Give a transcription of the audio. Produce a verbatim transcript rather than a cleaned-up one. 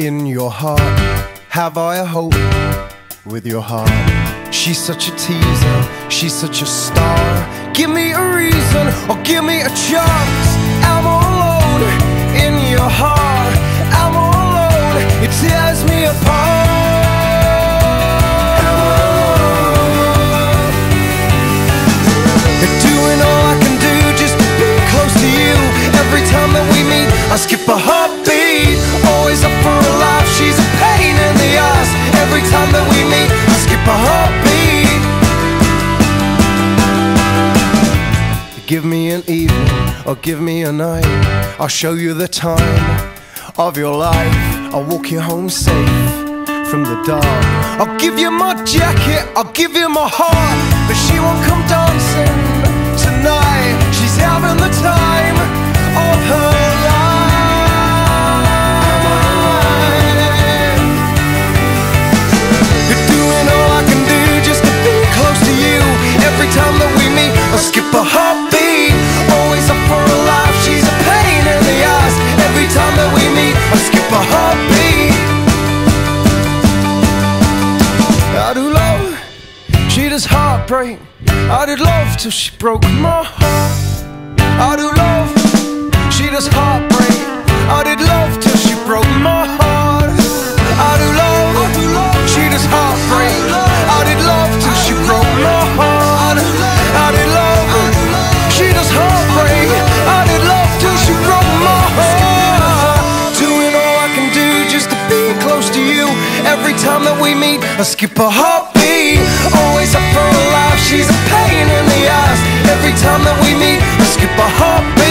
in your heart? Have I a hope with your heart? She's such a teaser, she's such a star. Give me a reason or give me a chance. I'm all alone in your heart. I'm all alone, it tears me apart. Doing all I can do just to be close to you. Every time that we meet, I skip a heartbeat. Always up for a laugh, she's a pain in the ass. Every time that we meet, I skip a heartbeat. Give me an evening or give me a night, I'll show you the time of your life. I'll walk you home safe from the dark. I'll give you my jacket, I'll give you my heart, but she won't come dancing tonight. She's having the time of her life. You're doing all I can do just to be close to you. Every time that we meet, I skip a heartbeat. Always up for a laugh, she's a pain in the ass. Every time that we meet, I skip a heartbeat. I do love, she does heartbreak. I did love till she broke my heart. I do love, she does heartbreak. I did love till she broke my heart. I do love, she does heartbreak. I did love till she broke my heart. I did love, she does heartbreak. I did love till she broke my heart. Doing all I can do just to be close to you. Every time that we meet, I skip a heartbeat. Always up for a laugh, she's a pain in the ass. Every time that we meet, I skip a heartbeat.